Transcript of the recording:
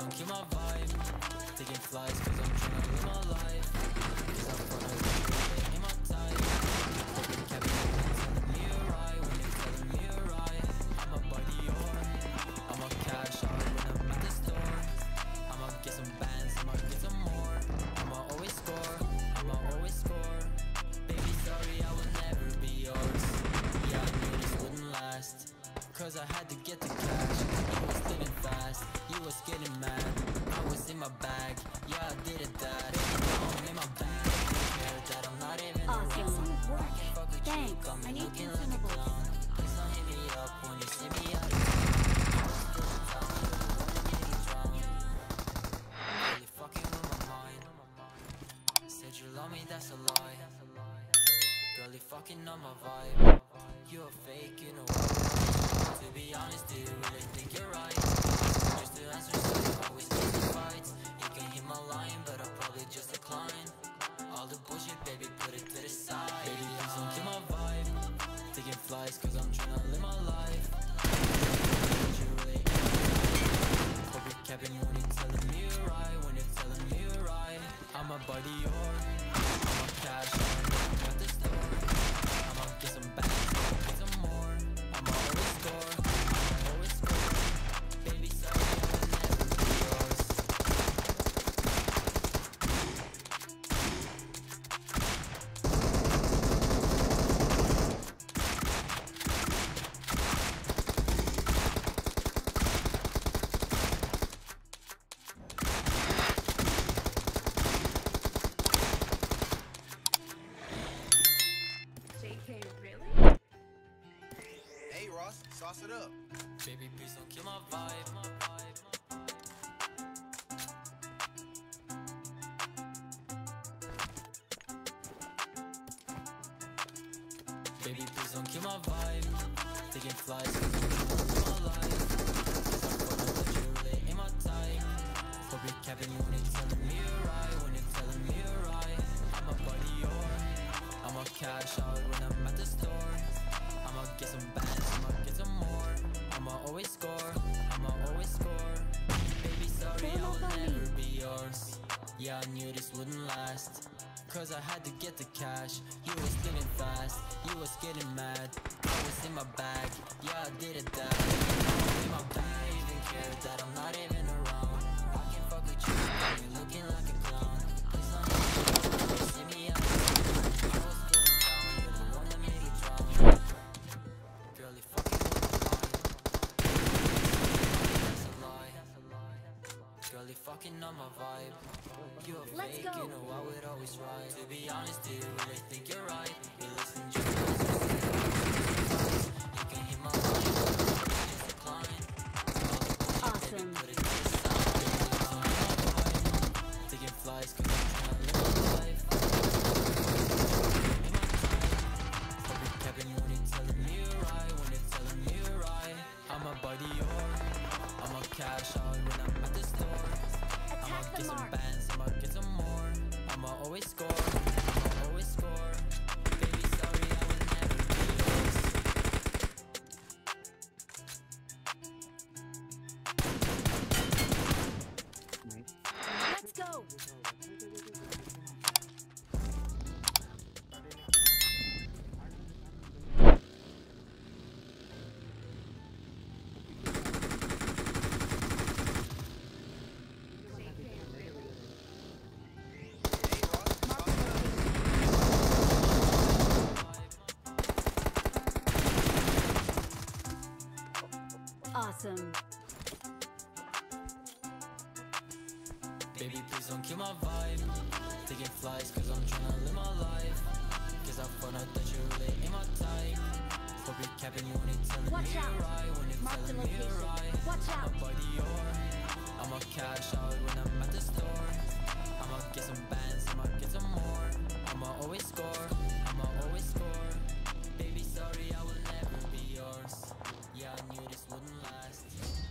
don't kill my vibe. Taking flights cause I'm tryna live my life. Cause I'm gonna live in my type. Hoping Kevin telling me you're right when you're telling me you're right. I'm a buddy or I'ma cash out when I'm at the store. I'ma get some bands, I'ma get some more. I'ma always score, I'ma always score. Baby sorry I will never be yours. Yeah I knew this wouldn't last. Cause I had to get the cash. You was living fast, you was getting mad. I was in my bag, yeah I did it that. Now I'm in my bag, care that I'm not even Awesome. around. I can fuck with you, Thanks. got me I need looking like a consumables. clown. Please don't hit me up when you see me out of town. I was feeling down, you're the one that made me drown. Really fucking with my mind. Said you love me, that's a lie. Girl, you fucking on my vibe. You a fake, you know what? To be honest, do you really think you're right? Just to answer, so you always get in fights. You can hit my line, but I'll probably just decline. All the bullshit, baby, put it to the side. Baby, please don't kill my vibe. Taking flights, cause I'm tryna live my life. Did you really hope you're capping when you're telling me you're right. When you're telling me you're right. I'm a buddy or I'm a cash out when I'm at the store. I'ma get some bags, I'ma get some more. I'ma always score, I'ma always score. Baby, sorry, I will never be yours. JK, really? Hey Ross, sauce it up. Baby, please don't kill my vibe. Baby, please don't kill my vibe. Taking flights, cause I'm tryna live my life. Cause I'm gonna let you really in my type. Hope you're capping when you're telling me you're right. When you're telling me you're right. I'm a buddy or I'ma cash out when I'm at the store. I'ma get some bands, I'ma get some more. I'ma always score, I'ma always score. Baby, sorry, I will never be yours. Yeah, I knew this wouldn't last. Cause I had to get the cash. You was living fast, you was getting mad. I was in my bag, yeah I did it that. I'm in my bag, even care that I'm not even around. I can fuck with you, got me looking like a clown. Please don't hit me up when you see me out of town. I was feeling down, you're the one that made me drown. Girl, you fucking with my mind. That's a lie. Girl, you fucking on my vibe. You a Let's fake, go. you know I would always ride. To be honest, do you really think you're right? You listen just to listen. You can hit my line, but I just decline. All the bullshit, baby, Awesome. put it to the side. Baby, please don't kill my vibe. Taking flights, cause I'm tryna live my life. In my time. Hope you're capping when you're telling me you're right. When you're telling me you're right. I'm a buddy or I'ma cash out when I'm at the store. I'ma Attack get the some mark. bands, I'ma get some more. I'ma always score, I'ma always score. Baby, sorry, I will never be yours. Let's go. JK, really? Hey Ross, sauce it up. Awesome. Baby, please don't kill my vibe. Taking flights, cause I'm tryna live my life. Cause I found out that you're really in my type. Hope you're capping when you're telling Watch me you're out. right. When you're Mark the telling me you're location. right. Watch I'm out. a buddy or I'ma cash out when I'm at the store. I'ma get some bands, I'ma get some more. I'ma always score, I'ma always score. Baby, sorry, I will never be yours. Yeah, I knew this wouldn't last.